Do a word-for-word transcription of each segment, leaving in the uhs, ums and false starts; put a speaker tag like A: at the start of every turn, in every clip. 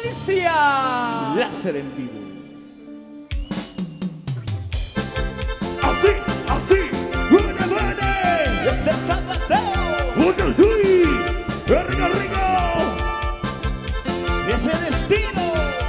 A: Alicia.
B: Láser en vivo.
C: Así, así, buena, buena.
A: Este Zapateo.
C: Uno, sí, rico, rico.
A: Es el estilo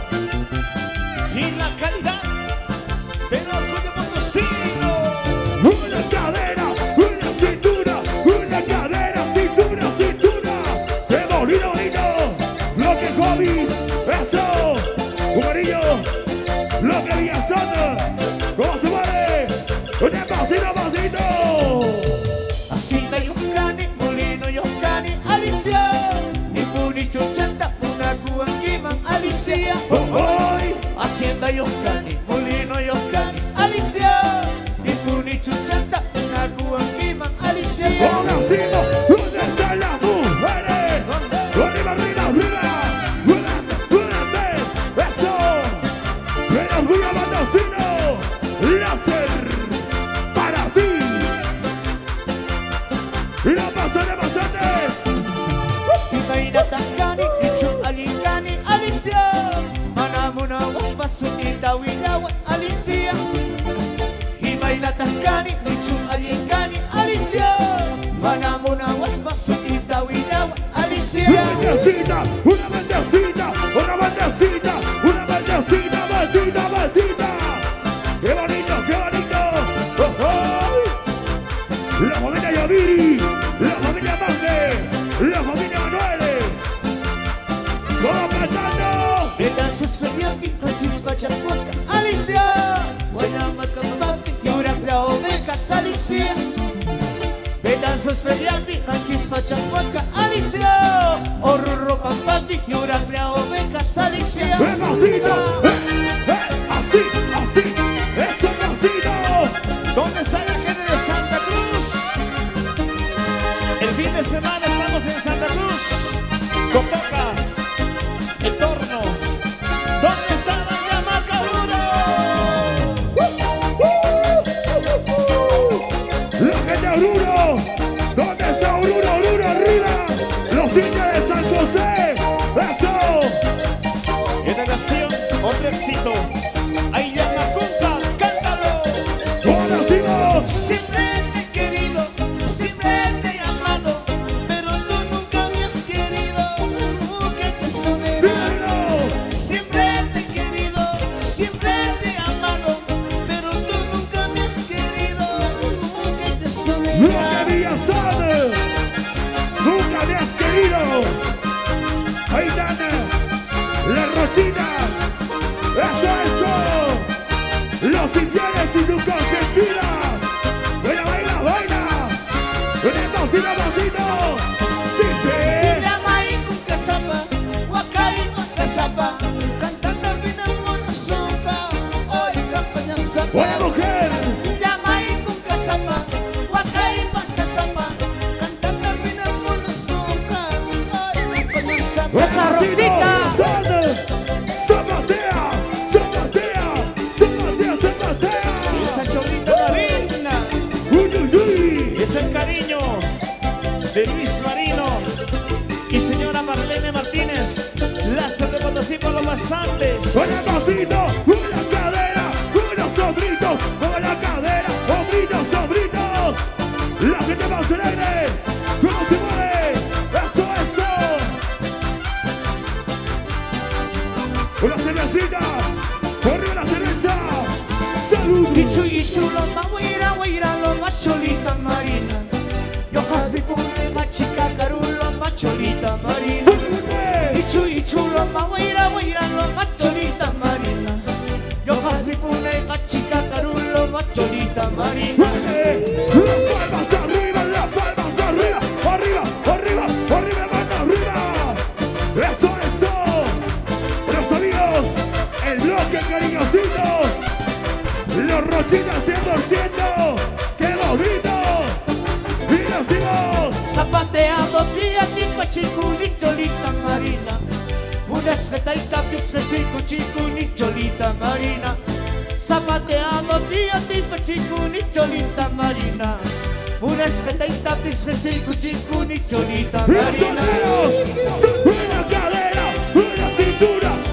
A: y la calidad del orgullo potosino.
C: Una cadera, una cintura, una cadera, cintura, cintura. ¡Qué bonito, bonito! Lo que hobbies, eso. Un anillo, lo que Villazón. ¿Cómo se mueve? Un pasito, pasito.
A: Así que Yoscani, Molino, Yoscani, Alicia. Ni Puni, Chuchanta, una Cuanquiman, Alicia.
C: Oh, oh.
A: Hacienda Yoscani, Molino, Yoscani, Alicia. Ni Puni, Chuchanta, una Cuanquiman, Alicia.
C: Un asilo, ¿dónde están las mujeres? Arriba, arriba, arriba. Una, una vez, eso. El orgullo mendocino, láser para ti. Y la pasante, pasante.
A: Imaina Tankani, Nichu Alinkani, Alicia. Manamuna Waspasu, Itawilawa, Alicia. Imaina Tankani, Nichu Alinkani, Alicia. Manamuna Waspasu, Itawilawa, Alicia.
C: Una bandecita, una bandecita, una bandecita, una bandecita, bandita, bandita. ¡Qué bonito, qué bonito! ¡Oh, oh! La familia Yaviri, la familia Mande, la familia Manuel. ¡Todo cantando!
A: Bedansus Feriapi, Panchis Pachapuaca, Alicia. Guayamaka Papi, Yura Plaomecas, Alicia. Bedansus Feriapi, Panchis Pachapuaca, Alicia. Oruro Pampapi, Yura Plaomecas, Alicia.
C: ¡Eh, pasito! ¡Eh, eh! ¡Así, así! ¡Eso, pasito!
A: ¿Dónde está la gente de Santa Cruz? El fin de semana estamos en Santa Cruz. Copaca, el torno. ¿Dónde está la Yamaca Uno?
C: ¡La gente de Oruro! ¿Dónde está Oruro, Oruro, arriba? ¡Los indios de San José! ¡Eso!
A: Esta canción, otro éxito. Ay, Yamacunca, cántalo.
C: ¡Conocimos!
A: Siempre te he querido, siempre te he amado, pero tú nunca me has querido. Nunca te soledad.
C: ¡Dímelo!
A: Siempre te he querido, siempre te he amado, pero tú nunca me has querido. Nunca te
C: ¡Lo que
A: soledad.
C: Villazón! ¡Nunca me has querido! ¡Ahí están! ¡Las rochitas! ¡Eso, eso! ¡Los infieles y sus consentidas! ¡Baila, baila, baila! ¡En el pasito, pasito! ¡Dice!
A: Yamai con casapa, Wakai Masasapa, cantando al final monosoca, hoy campaña sapa.
C: ¡Buena mujer!
A: Yamai con casapa, Wakai Masasapa, cantando al final monosoca, hoy campaña sapa.
C: ¡Esa
A: Rosita!
C: ¡Zapatea! ¡Zapatea! ¡Zapatea, zapatea!
A: Esa chorrita marina,
C: ¡Uy, uy, uy!
A: es el cariño de Luis Marino y señora Marlene Martínez, láser de Potosí por los pasantes.
C: ¡Con el pasito! ¡Una cadera! ¡Unos sobritos! ¡Con la cadera! ¡Sobritos, sobritos! ¡La gente más alegre! ¿Cómo se mueve? ¡Eso, eso! ¡Una cervecita! ¡Arriba la cerveza! ¡Salud!
A: Ichu ichu lo ma wira wira lo ma cholita marina. Yo casi pone ma chica carulo ma cholita marina. Ichu ichu lo ma wira wira lo ma cholita marina. Yo casi pone ma chica carulo ma cholita marina.
C: ¡Las palmas arriba! ¡Las palmas arriba! ¡Arriba! ¡Arriba! ¡Arriba! ¡Mano arriba! ¡Eso, eso! Los amigos, el bloque cariñositos, los rochitas cien por ciento, ¡qué bonito! Y decimos,
A: Zapateando pia tipo chico ni cholita marina. Una esquetaita pisca chico chico ni cholita marina. Zapateando pia tipo chico ni cholita marina. Una esquetaita pisca chico chico ni cholita
C: los
A: marina.
C: toreros, una cadera, una cintura,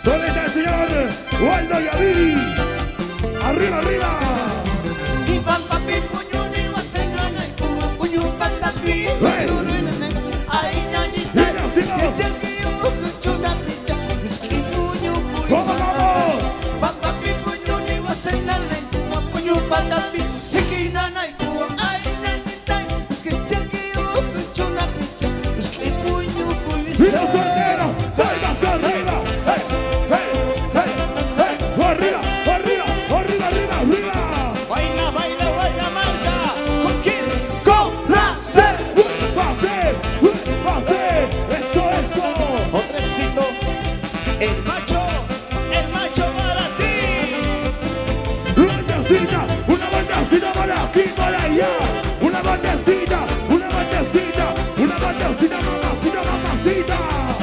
C: ¿Dónde está el señor Waldo Yaví? Arriba, arriba.
A: Y pam pam pi puño ni wasengana y como puño pata pi. Ay ñañita, es que chequeo kuchuna picha, es que puño puño.
C: ¿Cómo vamos?
A: Pam pam pi puño ni wasengana y como puño pata pi. Sequinana y como ay ñañita, es que chequeo kuchuna picha, es que puño puño.
C: ¡Y los solteros! ¡Palmas arriba! ¡Hey, hey, hey, hey! ¡Arriba, arriba, arriba, arriba, arriba!
A: Baila, baila, baila, Marta. ¿Con quién? Con la C.
C: ¡Pase! ¡Pase! ¡Eso, eso!
A: Otro éxito. El macho, el macho para ti.
C: Una bandecita, una bandecita para aquí, para allá. Una bandecita, una bandecita, una bandecita, mamacita, mamacita.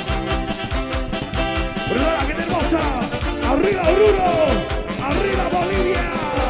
C: ¡Perdona, qué hermosa! ¡Arriba, Oruro! ¡Arriba, Bolivia!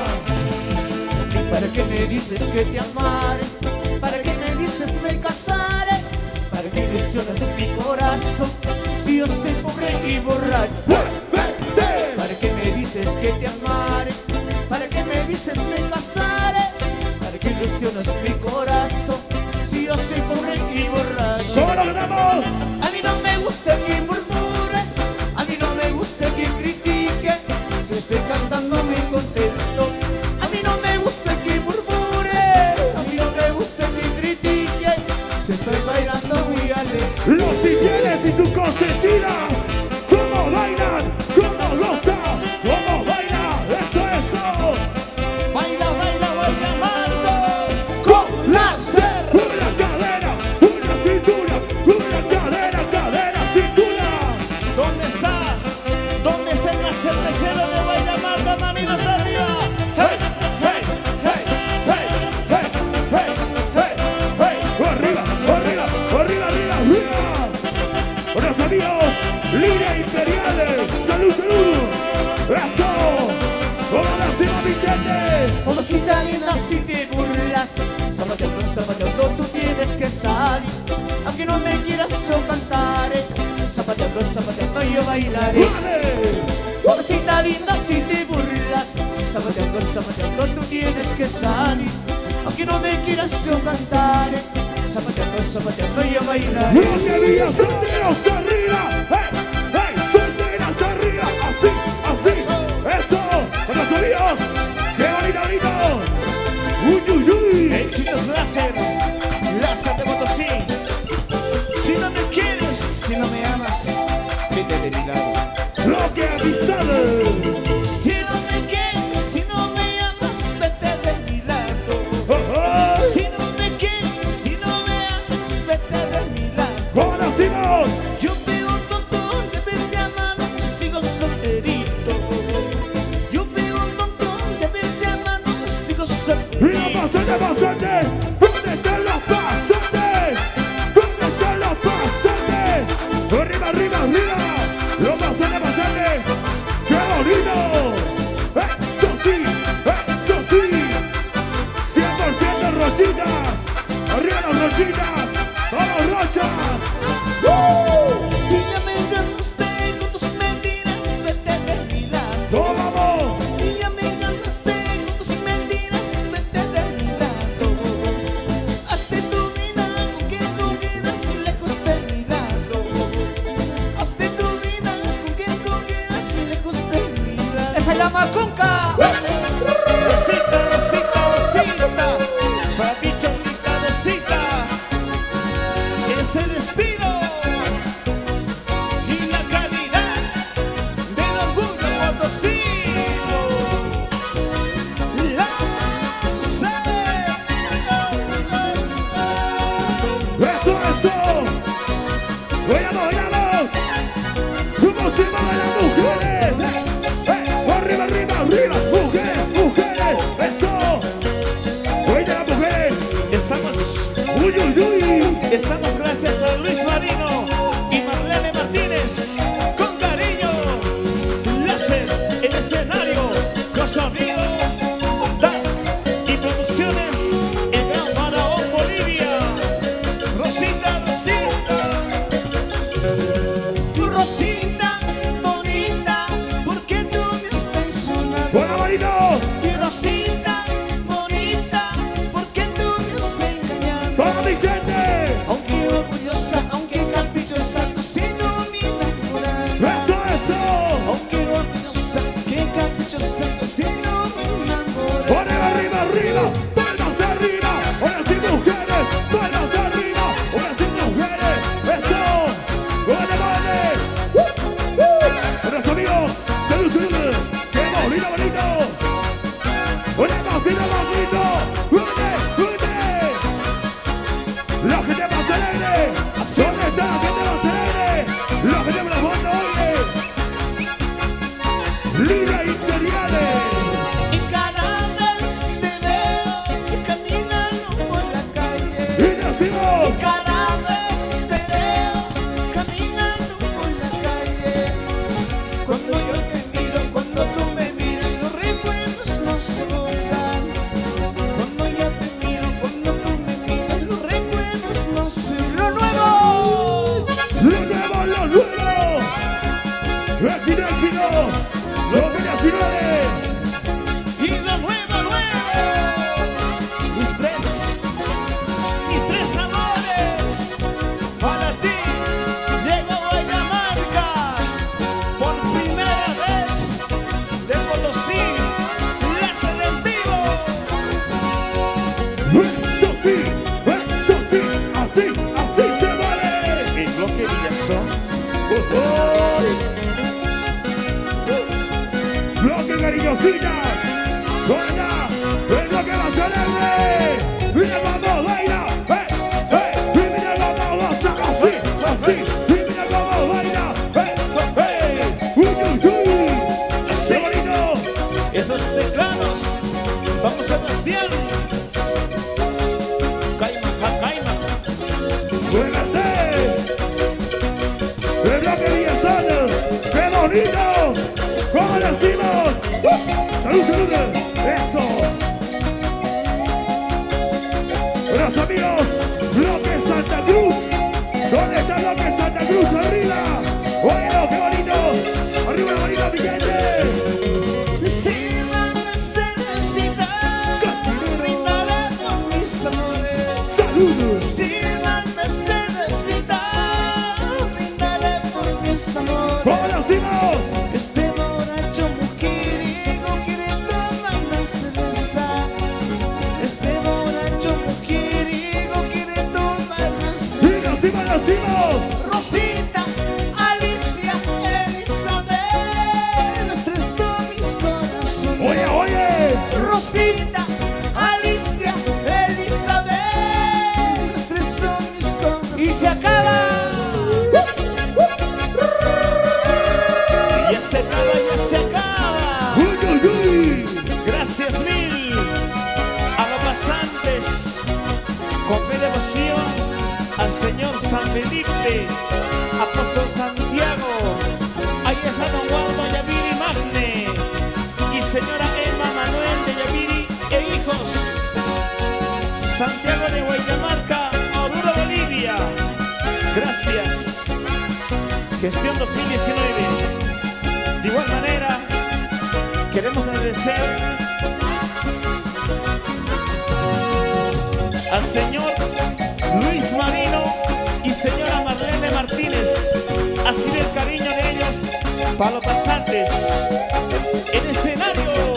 A: ¿Para qué me dices que te amaré? ¿Para qué me dices me casaré? ¿Para qué ilusionas mi corazón si yo soy pobre y borracho?
C: ¡Vete!
A: ¿Para qué me dices que te amaré? ¿Para qué me dices me casaré? ¿Para qué ilusionas mi corazón si yo soy pobre y borracho?
C: ¿Cómo lo ganamos?
A: A mí no me gusta que murmure, a mí no me gusta que critique, si estoy cantando muy contento. A mí no me gusta que murmure, a mí no me gusta que critique, si estoy bailando muy alegre.
C: Los infieles y sus consentidas, ¿cómo bailan? ¿Cómo gozan? ¿Cómo bailan? ¡Eso, eso!
A: Baila, baila, baila, Marto, con la ser.
C: Una cadera, una cintura, una cadera, cadera, cintura.
A: ¿Dónde está? ¿Dónde está el cervecero de Baila Marta? Manitos arriba.
C: ¡Hey, hey, hey, hey, hey, hey, hey, hey! ¡Arriba, arriba, arriba, arriba, arriba! ¡Buenos amigos! ¡Línea Imperiales! ¡Salud, salud! ¡Eso! ¡Como la cima, Vicente!
A: Pobrecita linda, si te burlas, zapateando, zapateando, tú tienes que salir. Aunque no me quieras, yo cantaré. Zapateando, zapateando, yo bailaré.
C: ¡Vale!
A: Pobrecita linda, si te burlas, zapateando, zapateando, tú tienes que salir. Aunque no me quieras, yo cantaré. Zapateando, zapateando, yo bailaré.
C: ¡No quería solteros arriba! ¡Hey, hey! ¡Solteras arriba! ¡Así, así! ¡Eso! ¡Buenos amigos! ¡Qué bonito, bonito! ¡Uy, uy, uy!
A: Éxitos láser, láser de Potosí. Si no me quieres, si no me amas, vete de mi lado.
C: ¡Lo que amistades!
A: Si no me quieres, si no me amas, vete de mi lado.
C: ¡Oh, oh!
A: Si no me quieres, si no me amas, vete de mi lado.
C: ¿Cómo nacimos?
A: Yo veo un montón de verte amado, sigo solterito. Yo veo un montón de verte amado, sigo
C: ¡Y
A: solterito.
C: la pasante, pasante! ¿Dónde están los pasantes? ¿Dónde están los pasantes? ¡Arriba, arriba, arriba! ¡Los pasantes, pasantes! ¡Qué bonito! ¡Esto sí! ¡Esto sí! ¡cien por ciento rochitas! ¡Arriba las rochitas! ¡Vamos, rochas!
A: Y ya me engañaste con tus mentiras, vete de mi lado.
C: ¡Cómo vamos!
A: Y ya me engañaste con tus mentiras, vete de mi lado. Hazte tu vida con quien tú quieras, lejos de mi lado. Hazte tu vida con quien tú quieras, lejos de mi lado. ¡Esa es la Macunca! Rosita, Rosita, Rosita, para ti chonita de cita. Es el estilo y la calidad del orgullo potosino. La
C: ¡Eso, eso! ¡Vayamos, vayamos! ¿Cómo se llaman las mujeres? ¡Eh! ¡Arriba, arriba, arriba! ¡Mujeres, mujeres! ¡Eso! ¡Oye, las mujeres!
A: Estamos,
C: ¡Uy, uy, uy!
A: estamos gracias a Luis Marino y Marlene Martínez con cariño. Láser, el escenario, con su amigo Das y Producciones en Gran Faraón, Bolivia. Rosita, Rosita, Rosita, bonita.
C: vecino, vecino, los vecinos.
A: Y lo nuevo, nuevo. Mis tres, mis tres amores. Para ti, Diego Guayamarca. Por primera vez te conocí. Láser en vivo.
C: Esto sí, esto sí, así, así se vale.
A: El bloque Villazón.
C: Oh, oh. Bloque cariñosita. Baila, el bloque más alegre. Mira vamos, baila. Hey, hey, y mira vamos, así, así. Y mira vamos, baila. Hey, hey, uy, uy, uy.
A: Así.
C: ¡Qué bonito!
A: Esos teclados. Vamos Sebastián. Caima, ca- caima.
C: ¡Muévete! ¡El bloque Villazón! ¡Qué bonito! ¿Cómo decimos? ¡Salud, salud! ¡Eso! Buenos amigos, bloque Santa Cruz. ¿Dónde está el bloque Santa Cruz? ¡Arriba! ¡Bueno, qué bonito! ¡Arriba, bonito, mi gente!
A: Si la necesidad, brindaré por mis amores.
C: ¡Salud!
A: Si la necesidad, brindaré por mis amores.
C: ¿Cómo decimos?
A: Este borracho mujeriego quiere tomar la cerveza. Este borracho mujeriego quiere tomar la
C: ¡Y
A: cerveza.
C: decimos, decimos!
A: Rosita, Alicia, Elizabeth, los tres son mis corazones.
C: ¡Oye, oye!
A: Rosita, Alicia, Elizabeth, los tres son mis corazones. Y se acaba. Ya se acaba, ya se acaba.
C: ¡Uy, uy, uy!
A: Gracias mil a los pasantes con fe y devoción al Señor San Felipe, Apóstol Santiago. Ahí está Don Waldo Yaviri Magne y señora Emma Manuel de Yaviri e hijos. Santiago de Guayamarca, Oruro, Bolivia. Gracias. Gestión dos mil diecinueve. De igual manera, queremos agradecer al señor Luis Marino y señora Marlene Martínez. Así del cariño de ellos para los pasantes. En escenario.